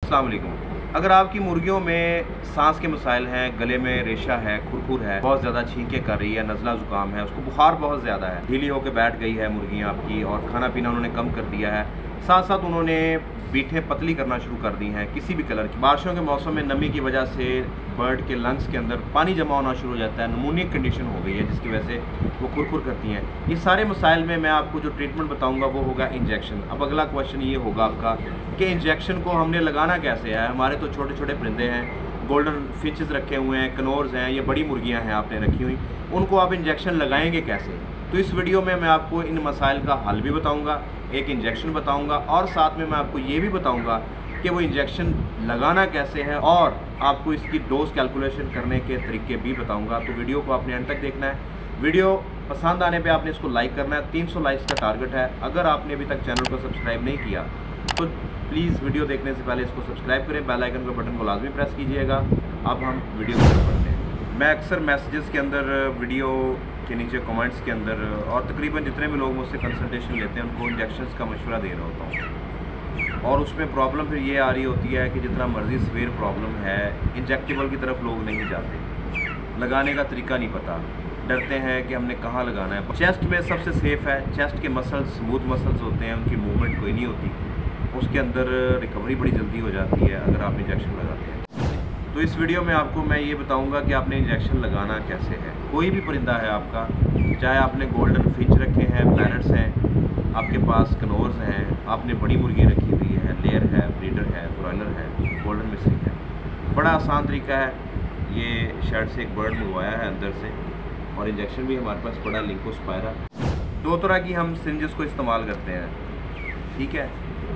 अस्सलाम वालेकुम। अगर आपकी मुर्गियों में सांस के मसाइल हैं, गले में रेशा है, खुरखुर है, बहुत ज़्यादा छींकें कर रही है, नज़ला ज़ुकाम है, उसको बुखार बहुत ज़्यादा है, ढीली होकर बैठ गई है मुर्गियाँ आपकी और खाना पीना उन्होंने कम कर दिया है, साथ साथ उन्होंने बीठें पतली करना शुरू कर दी हैं किसी भी कलर की, बारिशों के मौसम में नमी की वजह से बर्ड के लंग्स के अंदर पानी जमा होना शुरू हो जाता है, नमूनिक कंडीशन हो गई है जिसकी वजह से वो खुरखुर करती हैं। ये सारे मसाइल में मैं आपको जो ट्रीटमेंट बताऊंगा वो होगा इंजेक्शन। अब अगला क्वेश्चन ये होगा आपका कि इंजेक्शन को हमने लगाना कैसे है। हमारे तो छोटे छोटे परिंदे हैं, गोल्डन फिंचेस रखे हुए हैं, कनोर्स हैं, ये बड़ी मुर्गियाँ हैं आपने रखी हुई, उनको आप इंजेक्शन लगाएंगे कैसे। तो इस वीडियो में मैं आपको इन मसाइल का हल भी बताऊंगा, एक इंजेक्शन बताऊंगा और साथ में मैं आपको ये भी बताऊंगा कि वो इंजेक्शन लगाना कैसे है और आपको इसकी डोज कैलकुलेशन करने के तरीके भी बताऊंगा। तो वीडियो को आपने अंत तक देखना है। वीडियो पसंद आने पे आपने इसको लाइक करना है, 300 लाइक्स का टारगेट है। अगर आपने अभी तक चैनल को सब्सक्राइब नहीं किया तो प्लीज़ वीडियो देखने से पहले इसको सब्सक्राइब करें, बेल आइकन के बटन को लाजमी प्रेस कीजिएगा। अब हम वीडियो की तरफ बढ़ते हैं। मैं अक्सर मैसेजेस के अंदर, वीडियो के नीचे कमेंट्स के अंदर और तकरीबन जितने भी लोग मुझसे कंसल्टेशन लेते हैं उनको इंजेक्शंस का मशवरा दे रहा होता हूँ और उसमें प्रॉब्लम फिर ये आ रही होती है कि जितना मर्जी सवेर प्रॉब्लम है, इंजेक्टेबल की तरफ लोग नहीं जाते, लगाने का तरीका नहीं पता, डरते हैं कि हमने कहाँ लगाना है। चेस्ट में सबसे सेफ़ है, चेस्ट के मसल्स स्मूथ मसल्स होते हैं, उनकी मूवमेंट कोई नहीं होती, उसके अंदर रिकवरी बड़ी जल्दी हो जाती है अगर आप इंजेक्शन लगाते हैं। तो इस वीडियो में आपको मैं ये बताऊंगा कि आपने इंजेक्शन लगाना कैसे है। कोई भी परिंदा है आपका, चाहे आपने गोल्डन फिंच रखे हैं, पैरट्स हैं, आपके पास कनोर्स हैं, आपने बड़ी मुर्गी रखी हुई है, लेयर है, ब्रीडर है, ब्रॉयलर है, गोल्डन मिस्री है, बड़ा आसान तरीका है। ये शर्ट से एक बर्ड मंगवाया है अंदर से और इंजेक्शन भी हमारे पास पड़ा लिंकोस्पायरा। 2 तरह की हम सिरिंजेस को इस्तेमाल करते हैं, ठीक है।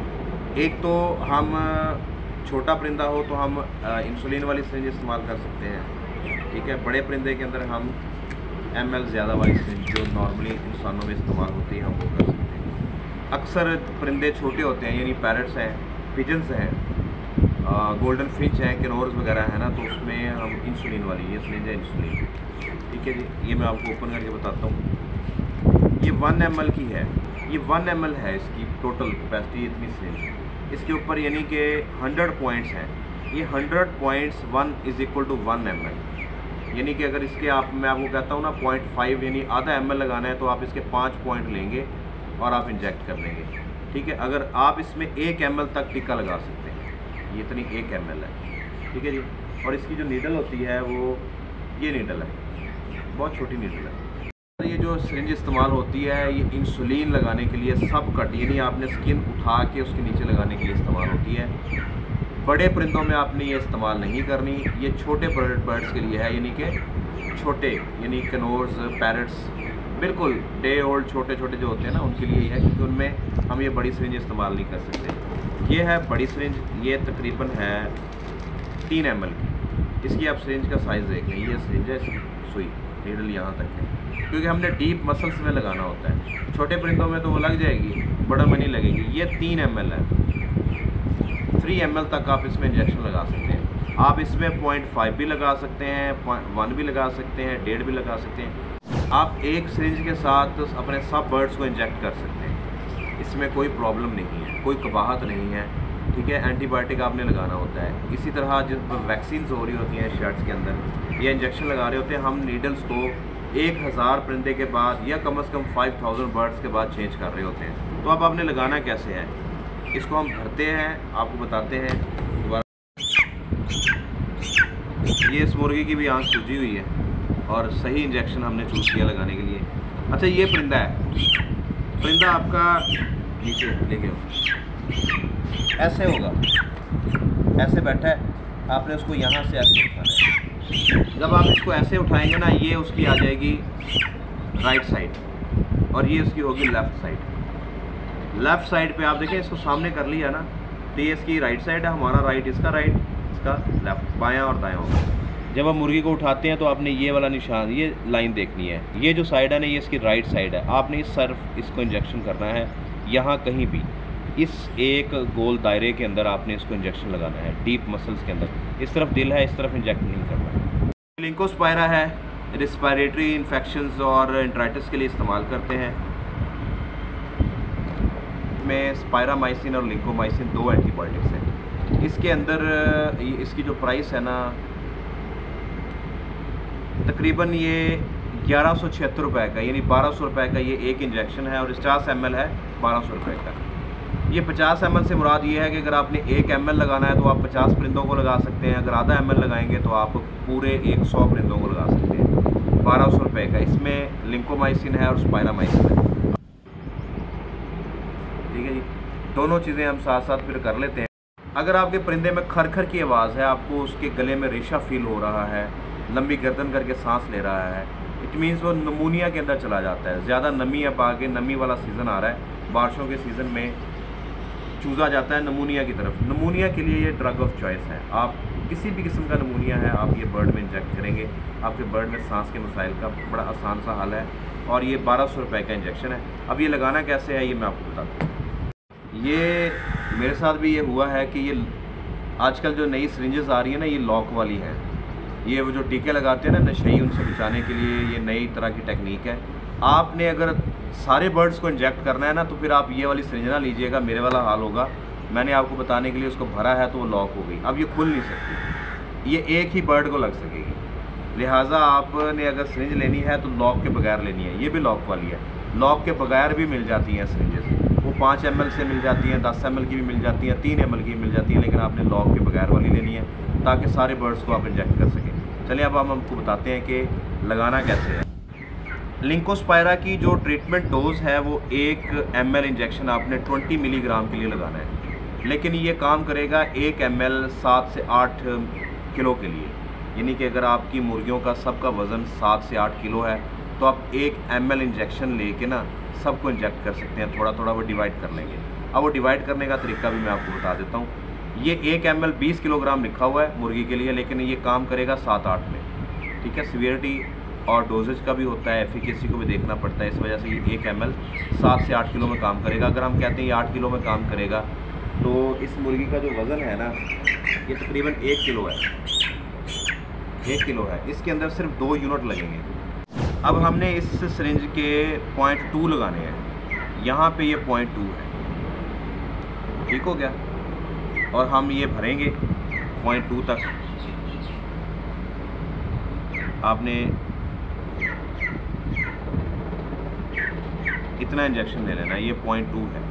एक तो हम छोटा परिंदा हो तो हम इंसुलिन वाली सिरिंज इस्तेमाल कर सकते हैं, ठीक है। बड़े परिंदे के अंदर हम ml ज़्यादा वाली सिरिंज जो नॉर्मली इंसानों में इस्तेमाल होती है हम वो कर सकते हैं। अक्सर परिंदे छोटे होते हैं, यानी पैरट्स हैं, पिजन्स हैं, गोल्डन फिंच हैं, कैनोर्स वगैरह है ना, तो उसमें हम इंसुलिन वाली ये सिरिंज है इंसुलिन, ठीक है जी। ये मैं आपको ओपन करके बताता हूँ। ये 1 ml की है, ये 1 ml है इसकी टोटल कैपेसिटी, इतनी सिरिंज। इसके ऊपर यानी कि 100 पॉइंट्स हैं, ये 100 पॉइंट्स 1 = 1 ml, यानी कि अगर इसके मैं आपको कहता हूँ ना 0.5 यानी आधा ml लगाना है तो आप इसके 5 पॉइंट लेंगे और आप इंजेक्ट कर लेंगे, ठीक है। अगर आप इसमें 1 ml तक टीका लगा सकते हैं, ये इतनी 1 ml है, ठीक है जी। और इसकी जो नीडल होती है वो ये नीडल है, बहुत छोटी नीडल है। ये जो सिरिंज इस्तेमाल होती है ये इंसुलिन लगाने के लिए, सब कट यानी आपने स्किन उठा के उसके नीचे लगाने के लिए इस्तेमाल होती है। बड़े परिंदों में आपने ये इस्तेमाल नहीं करनी, ये छोटे बर्ड्स के लिए है, यानी कि छोटे यानी कनोर्स, पैरट्स, बिल्कुल डे ओल्ड छोटे छोटे जो होते हैं ना उनके लिए है, क्योंकि उनमें हम ये बड़ी सिरिंज इस्तेमाल नहीं कर सकते। ये है बड़ी सिरिंज, ये तकरीबन है 3 ml की। इसकी आप सिरिंज का साइज़ देख लें, ये सिरिंज है, सुई नीडल यहाँ तक है, क्योंकि हमने डीप मसल्स में लगाना होता है। छोटे परिंदों में तो वो लग जाएगी, बड़ा में नहीं लगेगी। ये 3 ml है, 3 ml तक आप इसमें इंजेक्शन लगा सकते हैं। आप इसमें 0.5 भी लगा सकते हैं, 0.1 भी लगा सकते हैं, 1.5 भी लगा सकते हैं। आप एक सिरिंज के साथ अपने सब बर्ड्स को इंजेक्ट कर सकते हैं, इसमें कोई प्रॉब्लम नहीं है, कोई कबाहत नहीं है, ठीक है। एंटीबायोटिक आपने लगाना होता है। इसी तरह जिस वैक्सीन हो रही होती हैं शर्ट्स के अंदर, ये इंजेक्शन लगा रहे होते हैं हम, नीडल्स को 1000 परिंदे के बाद या कम से कम 5000 बर्ड्स के बाद चेंज कर रहे होते हैं। तो अब आपने लगाना कैसे है, इसको हम भरते हैं, आपको बताते हैं दोबारा। ये इस मुर्गी की भी आँख सूजी हुई है और सही इंजेक्शन हमने चूज़ किया लगाने के लिए। अच्छा, ये परिंदा है, परिंदा आपका नीचे लेके ऐसे होगा, ऐसे बैठा है, आपने उसको यहाँ से ऐसे उठाना है। जब आप इसको ऐसे उठाएंगे ना, ये उसकी आ जाएगी राइट साइड और ये उसकी होगी लेफ़्ट साइड। लेफ़्ट साइड पे आप देखें, इसको सामने कर लिया ना, तो ये इसकी राइट साइड है, हमारा राइट, इसका राइट, इसका लेफ़्ट, बायां और दायां होगा। जब आप मुर्गी को उठाते हैं तो आपने ये वाला निशान, ये लाइन देखनी है, ये जो साइड है ना ये इसकी राइट साइड है। आपने इस तरफ इसको इंजेक्शन करना है, यहाँ कहीं भी इस एक गोल दायरे के अंदर आपने इसको इंजेक्शन लगाना है, डीप मसल्स के अंदर। इस तरफ दिल है, इस तरफ इंजेक्ट नहीं करना है। लिंकोस्पायरा है, रिस्पायरेटरी इन्फेक्शंस और एंट्राइटिस के लिए इस्तेमाल करते हैं। में स्पायरामाइसिन और लिंकोमाइसिन 2 एंटीबायोटिक्स हैं। इसके अंदर इसकी जो प्राइस है ना, तकरीबन ये 1176 रुपये का, यानी 1200 रुपये का ये एक इंजेक्शन है, और 50 ml है 1200 रुपये का। ये 50 ml से मुराद ये है कि अगर आपने 1 ml लगाना है तो आप 50 परिंदों को लगा सकते हैं, अगर आधा ml लगाएंगे तो आप पूरे 100 परिंदों को लगा सकते हैं। 1200 रुपये का। इसमें लिंकोमाइसिन है और स्पायरामाइसिन है। ठीक है जी, दोनों चीज़ें हम साथ साथ फिर कर लेते हैं। अगर आपके परिंदे में खर की आवाज़ है, आपको उसके गले में रेशा फील हो रहा है, लंबी गर्दन करके सांस ले रहा है, इट मीन्स वो नमूनिया के अंदर चला जाता है। ज़्यादा नमी अब आगे, नमी वाला सीज़न आ रहा है, बारिशों के सीज़न में चूज़ा जाता है नमूनिया की तरफ। नमूनिया के लिए ये ड्रग ऑफ चॉइस है। आप किसी भी किस्म का नमूनिया है, आप ये बर्ड में इंजेक्ट करेंगे, आपके बर्ड में सांस के मसाइल का बड़ा आसान सा हल है। और ये 1200 रुपये का इंजेक्शन है। अब ये लगाना कैसे है ये मैं आपको बताता हूँ। ये मेरे साथ भी ये हुआ है कि ये आजकल जो नई सिरिंजेस आ रही है ना, ये लॉक वाली है। ये वो जो टीके लगाते हैं ना नशई, उनसे बचाने के लिए ये नई तरह की टेक्निक है। आपने अगर सारे बर्ड्स को इंजेक्ट करना है ना, तो फिर आप ये वाली सिरिंज ना लीजिएगा, मेरे वाला हाल होगा। मैंने आपको बताने के लिए उसको भरा है तो वो लॉक हो गई, अब ये खुल नहीं सकती। ये एक ही बर्ड को लग सकेगी, लिहाजा आपने अगर सिरिंज लेनी है तो लॉक के बगैर लेनी है। ये भी लॉक वाली है, लॉक के बगैर भी मिल जाती हैं सिरिंजेस। वो 5 ml से मिल जाती हैं, 10 ml की भी मिल जाती हैं, 3 ml की भी मिल जाती हैं, लेकिन आपने लॉक के बगैर वाली लेनी है ताकि सारे बर्ड्स को आप इंजेक्ट कर सकें। चलिए अब हम आपको बताते हैं कि लगाना कैसे है। लिंकोस्पायरा की जो ट्रीटमेंट डोज है वो 1 ml इंजेक्शन आपने 20 मिलीग्राम के लिए लगाना है, लेकिन ये काम करेगा 1 ml 7 से 8 किलो के लिए। यानी कि अगर आपकी मुर्गियों का सबका वज़न 7 से 8 किलो है तो आप 1 ml इंजेक्शन लेके ना सबको इंजेक्ट कर सकते हैं। थोड़ा थोड़ा वो डिवाइड कर लेंगे। अब वो डिवाइड करने का तरीका भी मैं आपको बता देता हूँ। ये 1 ml 20 किलोग्राम लिखा हुआ है मुर्गी के लिए, लेकिन ये काम करेगा 7-8 में। ठीक है, सीवियरिटी और डोजेज का भी होता है, एफिकेसी को भी देखना पड़ता है। इस वजह से ये 1 ml 7 से 8 किलो में काम करेगा। अगर हम कहते हैं ये 8 किलो में काम करेगा तो इस मुर्गी का जो वज़न है ना, ये तकरीबन 1 किलो है। 1 किलो है, इसके अंदर सिर्फ 2 यूनिट लगेंगे। अब हमने इस सिरिंज के 0.2 लगाने हैं। यहाँ पे ये 0.2 है, ठीक हो गया। और हम ये भरेंगे 0.2 तक। आपने इतना इंजेक्शन ले लेना है। ये 0.2 है,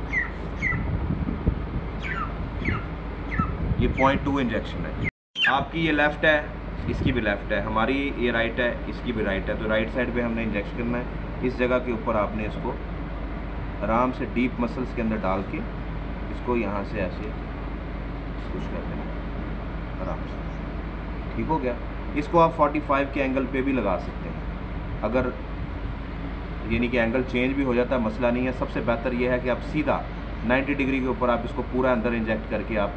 ये 0.2 इंजेक्शन है। आपकी ये लेफ़्ट है, इसकी भी लेफ़्ट है, हमारी ये राइट है, इसकी भी राइट है। तो राइट साइड पे हमने इंजेक्शन करना है। इस जगह के ऊपर आपने इसको आराम से डीप मसल्स के अंदर डाल के इसको यहाँ से ऐसे कुछ कर देना आराम से, ठीक हो गया। इसको आप 45 के एंगल पे भी लगा सकते हैं, अगर यानी कि एंगल चेंज भी हो जाता है, मसला नहीं है। सबसे बेहतर ये है कि आप सीधा 90 डिग्री के ऊपर आप इसको पूरा अंदर इंजेक्ट करके आप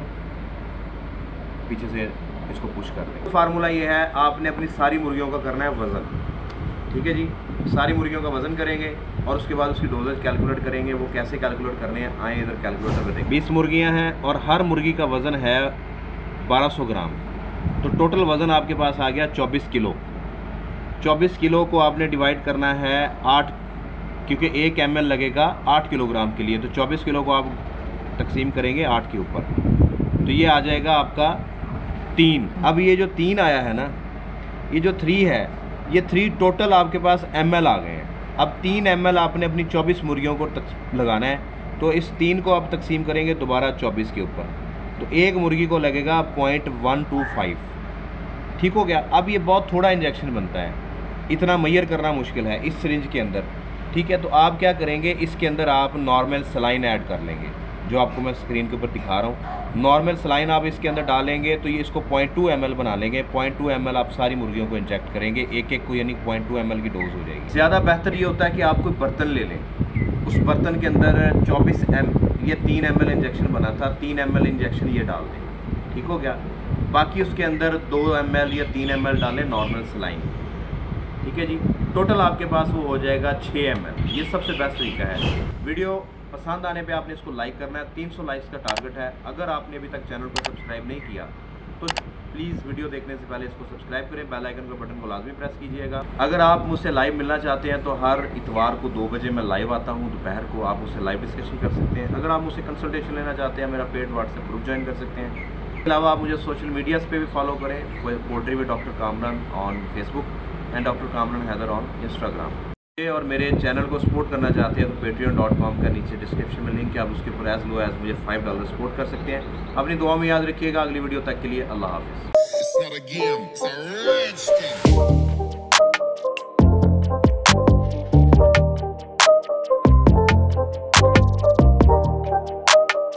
पीछे से इसको पुश कर दें। फार्मूला ये है, आपने अपनी सारी मुर्गियों का करना है वज़न। ठीक है जी, सारी मुर्गियों का वज़न करेंगे और उसके बाद उसकी डोजेज कैलकुलेट करेंगे। वो कैसे कैलकुलेट करने हैं, आए इधर कैलकुलेटर पे देखें। 20 मुर्गियाँ हैं और हर मुर्गी का वज़न है 1200 ग्राम। तो टोटल वज़न आपके पास आ गया 24 किलो। 24 किलो को आपने डिवाइड करना है 8, क्योंकि 1 ml लगेगा 8 किलोग्राम के लिए। तो 24 किलो को आप तकसीम करेंगे 8 के ऊपर, तो ये आ जाएगा आपका 3। अब ये जो 3 आया है ना, ये जो 3 है, ये 3 टोटल आपके पास ml आ गए हैं। अब 3 ml आपने अपनी 24 मुर्गियों को लगाना है, तो इस 3 को आप तकसीम करेंगे दोबारा 24 के ऊपर, तो एक मुर्गी को लगेगा 0.125। ठीक हो गया। अब ये बहुत थोड़ा इंजेक्शन बनता है, इतना मैयर करना मुश्किल है इस सिरिंज के अंदर। ठीक है, तो आप क्या करेंगे, इसके अंदर आप नॉर्मल सलाइन ऐड कर लेंगे, जो आपको मैं स्क्रीन के ऊपर दिखा रहा हूँ। नॉर्मल सलाइन आप इसके अंदर डालेंगे तो ये इसको 0.2 ml बना लेंगे। 0.2 ml आप सारी मुर्गियों को इंजेक्ट करेंगे, एक एक को, यानी 0.2 ml की डोज हो जाएगी। ज़्यादा बेहतर ये होता है कि आप कोई बर्तन ले लें, उस बर्तन के अंदर 24 ये 3 ml इंजेक्शन बना था, 3 ml इंजेक्शन ये डाल दें। ठीक हो गया। बाकी उसके अंदर 2 ml या 3 ml डालें नॉर्मल सलाइन। ठीक है जी, टोटल आपके पास वो हो जाएगा 6 ml। ये सबसे बेस्ट तरीका है। वीडियो पसंद आने पे आपने इसको लाइक करना है। 300 लाइक्स का टारगेट है। अगर आपने अभी तक चैनल को सब्सक्राइब नहीं किया तो प्लीज़ वीडियो देखने से पहले इसको सब्सक्राइब करें, बेल आइकन के बटन को लाजमी प्रेस कीजिएगा। अगर आप मुझसे लाइव मिलना चाहते हैं तो हर इतवार को 2 बजे मैं लाइव आता हूं दोपहर को, आप मुझसे लाइव डिस्कशन कर सकते हैं। अगर आप मुझसे कंसल्टेशन लेना चाहते हैं, मेरा पेड व्हाट्सएप ग्रुप ज्वाइन कर सकते हैं। इसके अलावा आप मुझे सोशल मीडियाज़ पे भी फॉलो करें, poultry with doctor Kamran on Facebook and doctor Kamran Haider on Instagram. और मेरे चैनल को सपोर्ट करना चाहते हैं तो patreon.com का नीचे डिस्क्रिप्शन में लिंक है, आप उसके ऊपर एज लो एज मुझे $5 सपोर्ट कर सकते हैं। अपनी दुआ में याद रखिएगा। अगली वीडियो तक के लिए अल्लाह हाफिज़।